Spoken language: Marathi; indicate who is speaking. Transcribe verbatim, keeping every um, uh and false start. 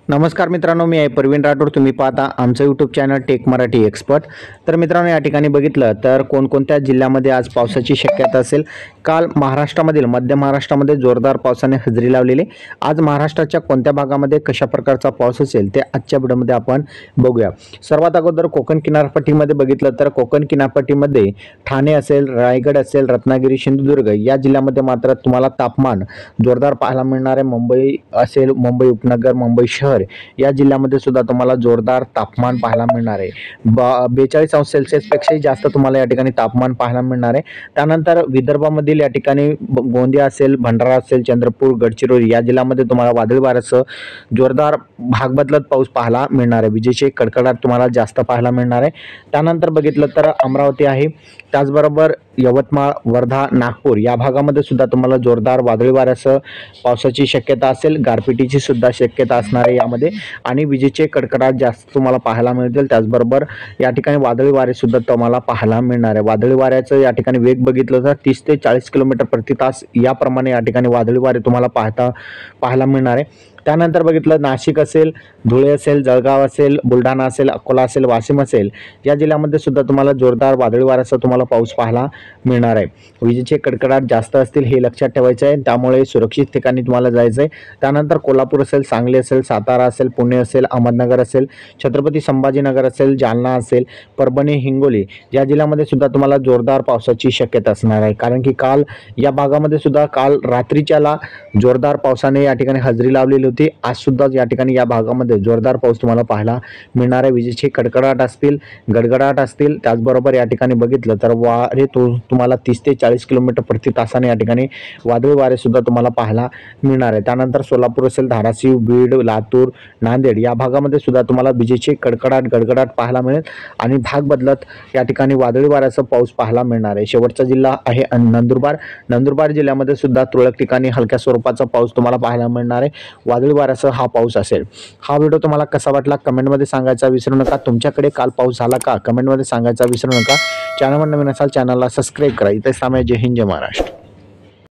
Speaker 1: नमस्कार मित्रांनो, मी आहे प्रवीण राठोड. तुम्ही पाहता आमचं YouTube channel tech Marathi expert. तर मित्रांनो, या ठिकाणी बघितलं तर कोणकोणत्या जिल्ह्यामध्ये आज पावसाची शक्यता असेल. काल महाराष्ट्रामधील मध्य महाराष्ट्रामध्ये जोरदार पावसाने हजेरी लावलेली. आज महाराष्ट्राच्या कोणत्या भागामध्ये कशा प्रकारचा पाऊस असेल ते आजच्या व्हिडिओमध्ये आपण बघूया. सर्वात अगोदर कोकण किनारपट्टीमध्ये बघितलं तर कोकण किनारपट्टीमध्ये ठाणे असेल, रायगड असेल, रत्नागिरी, सिंधुदुर्ग या जिल्ह्यामध्ये मात्र तुम्हाला तापमान जोरदार पाहायला मिळणार आहे. मुंबई असेल, मुंबई उपनगर, मुंबई शहर या जिल्ह्यामध्ये सुद्धा तुम्हाला जोरदार तापमान पाहायला मिळणार आहे. बेचाळीस अंश सेल्सिअस पेक्षाही जास्त तुम्हाला या ठिकाणी तापमान पाहायला मिळणार आहे. त्यानंतर विदर्भामधील या ठिकाणी गोंदिया असेल, भंडारा असेल, चंद्रपूर, गडचिरोली या जिल्ह्यामध्ये तुम्हाला वादळी वाऱ्यासह जोरदार भाग बदलत पाऊस पाहायला मिळणार आहे. विजेचे कडकडाट तुम्हाला जास्त पाहायला मिळणार आहे. त्यानंतर बघितलं तर अमरावती आहे, त्याचबरोबर यवतमाळ, वर्धा, नागपूर या भागामध्ये सुद्धा तुम्हाला जोरदार वादळी वाऱ्यासह पावसाची शक्यता असेल. गारपिटीची सुद्धा शक्यता असणार आहे यामध्ये आणि विजेचे कडकडाट जास्त तुम्हाला पाहायला मिळतील. त्याचबरोबर या ठिकाणी वादळी वारे सुद्धा तुम्हाला पाहायला मिळणार आहे. वादळी वाऱ्याचं या ठिकाणी वेग बघितलं तर तीस ते चाळीस किलोमीटर प्रति तास याप्रमाणे या ठिकाणी वादळी वारे तुम्हाला पाहता पाहायला मिळणार आहे. त्यानंतर बघितलं नाशिक असेल, धुळे असेल, जळगाव असेल, बुलढाणा असेल, अकोला असेल, वाशिम असेल या जिल्ह्यामध्ये सुद्धा तुम्हाला जोरदार वादळी वाऱ्याचा तुम्हाला पाऊस पाहायला मिळणार आहे. विजेचे कडकडाट जास्त असतील हे लक्षात ठेवायचं आहे, त्यामुळे सुरक्षित ठिकाणी तुम्हाला जायचं आहे. त्यानंतर कोल्हापूर असेल, सांगली असेल, सातारा असेल, पुणे असेल, अहमदनगर असेल, छत्रपती संभाजीनगर असेल, जालना असेल, परभणी, हिंगोली या जिल्ह्यामध्ये सुद्धा तुम्हाला जोरदार पावसाची शक्यता असणार आहे. कारण की काल या भागामध्ये सुद्धा काल रात्रीच्याला जोरदार पावसाने या ठिकाणी हजेरी लावलेली होती. आज सुद्धा या ठिकाणी या भागामध्ये जोरदार पाऊस तुम्हाला पाहायला मिळणार आहे. विजेचे कडकडाट असतील, गडगडाट असतील, त्याचबरोबर या ठिकाणी बघितलं तर वारे तो तुम्हाला तीस ते चाळीस किलोमीटर प्रति तासाने या ठिकाणी वादळी वारे सुद्धा तुम्हाला पाहायला मिळणार आहे. त्यानंतर सोलापूर असेल, धाराशिव, बीड, लातूर, नांदेड या भागामध्ये सुद्धा तुम्हाला विजेचे कडकडाट गडगडाट पाहायला मिळेल आणि भाग बदलत या ठिकाणी वादळी वाऱ्याचा पाऊस पाहायला मिळणार आहे. शेवटचा जिल्हा आहे नंदुरबार. नंदुरबार जिल्ह्यामध्ये सुद्धा तुरळक ठिकाणी हलक्या स्वरूपाचा पाऊस तुम्हाला पाहायला मिळणार आहे. वादळी वाऱ्यासह हा पाऊस असेल. हा व्हिडिओ तुम्हाला कसा वाटला कमेंटमध्ये सांगायचा विसरू नका. तुमच्याकडे काल पाऊस झाला का कमेंटमध्ये सांगायचा विसरू नका. चॅनलवर नवीन असाल चॅनलला सबस्क्राईब करा. इथे सामान्य. जय हिंद, जय महाराष्ट्र.